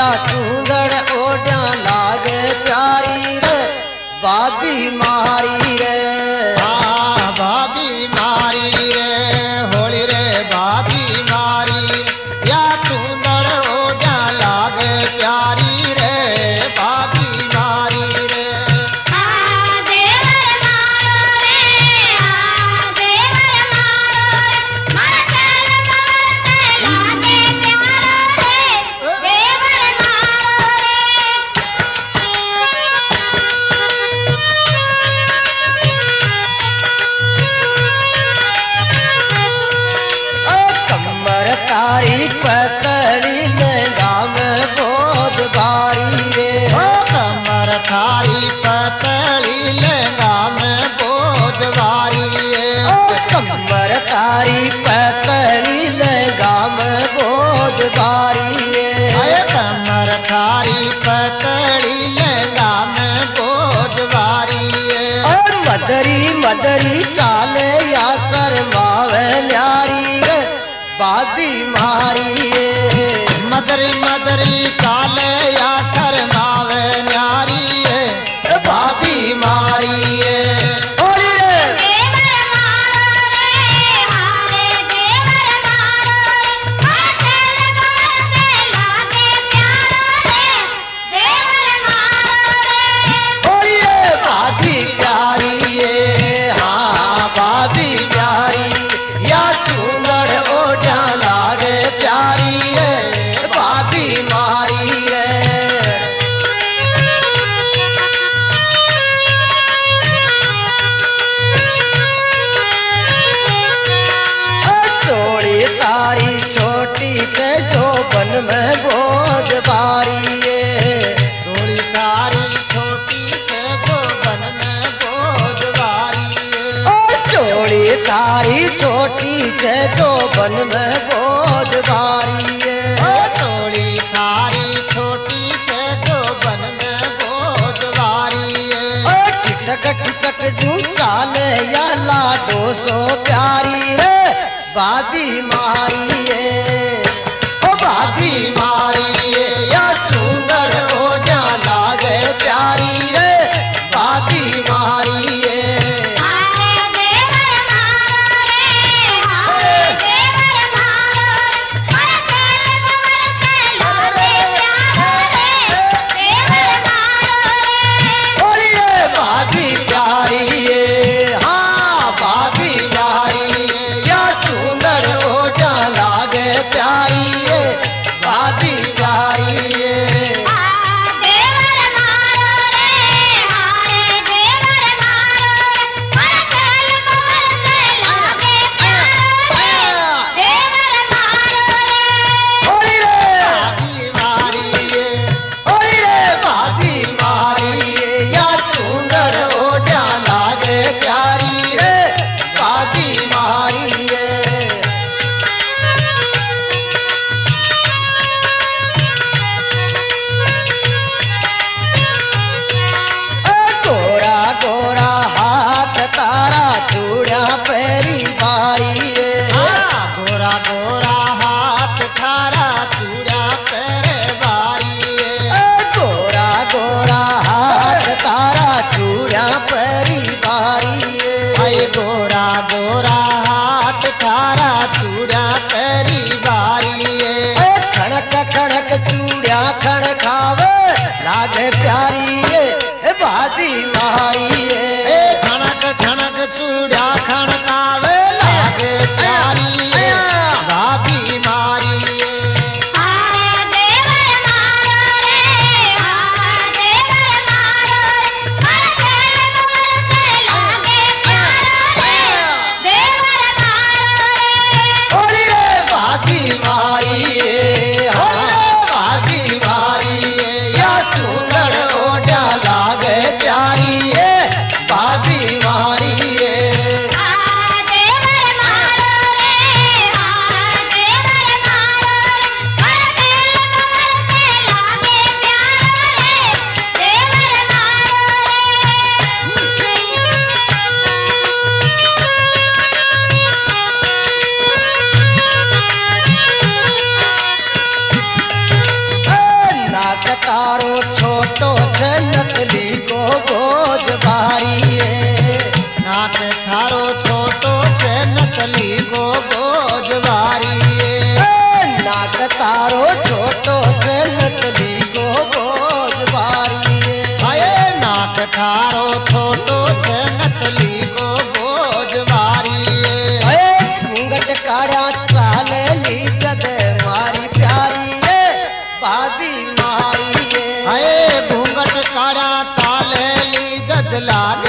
चूंदड़ ओढ़ा लागे प्यारी रे भाभी मारी रे। हाँ भाभी मारी रे होली रे भाभी मारी या चूंदड़ ओढ़ा लागे प्यारी रे भाभी मारी रे। हाँ देवर मारो रे हाँ देवर मारो रे मारा चल कमर से लागे प्यारो रे देवर मारो कमर तारी पतली लहंगा में बहुत भारी रे। कमर थारी पतली लहंगा में बोझ भारी है। कमर तारी पतली लहंगा में बहुत भारी है। कमर थारी पतली लहंगा में बोझ भारी है। और मदरी मदरी चाले या शर्मावे न्यारी रे भाभी मारी है। मदरी मदरी चाले या शर्मावे न्यारी है भाभी मारी है। होली रे देवर मारो रे हारे देवर मारो रे मारा चल कमर से लागे प्यारो रे देवर मारो रे। होली रे भाभी प्यारी है। हाँ भाभी प्यारी या चूंदड़ ओढ़ा लागे प्यारी है भाभी मारी है। चोड़ी तारी छोटी से जो बन में बोझ भारी है। चोरी तारी छोटी से जो बन में बोझ भारी है। चोड़ी तारी छोटी से जो बन में बोझ भारी है। चोरी थारी छोटी से जो बन में बोझ भारी है। ठिटक ठिटक जू चाले या लाडो सो प्यारी रे भाभी मारी है। ओ भाभी मारी है या चूंदड़ ओढ़ा लागे प्यारी रे भाभी मारी है। हारे देवर मारो रे हारे देवर मारो रे मारा चल कमर से लागे प्यारो रे देवर मारो रे। होली रे भाभी प्यारी है। हाँ भाभी प्यारी है या चूंदड़ ओढ़ा लागे प्यारी है भाभी प्यारी है। हाँ देवर मारो रे हारे देवर मारो रे मारा चल कमर से लागे प्यारो रे देवर मारो रे। होली रे भाभी मारी है। होली रे भाभी मारी है या चूंदड़ ओढ़ा लागे प्यारी रे भाभी मारी है। गोरा गोरा हाथ तारा चूड़ा पैरी भारी है। गोरा गोरा हाथ थारा चूड़ा पैर बारी है। गोरा गोरा हाथ तारा चूड़ा पैरी भारी भाई है। गोरा गोरा हाथ थारा चूड़ा पैरी बारी है। खड़क खड़क चूड़ा खड़कावे लागे प्यारी है भाभी मारी है। खणक खणक चूड़ा खणकावे लागे प्यारी है भाभी मारी है। हारे देवर मारो रे हाँ देवर मारो रे मारा चल कमर से लागे प्यारो रे देवर मारो रे। होली रे भाभी मारी है। होली रे भाभी मारी है या चूंदड़ ओढ़ा लागे प्यारी है थारो छोटो छे नकली को बोझ भारी है। नाक थारो छोटो छे नकली को बोझ भारी है। नाक तारो छोटो छे नकली को बोझ भारी है। हाय नाक थारो छोटो छे नकली को बोझ भारी है। घूंघट काढ़ा चाले ली जद मारी प्यारी है भाभी मारी है। हाय घूंघट काढ़ा चाले ली जद लागे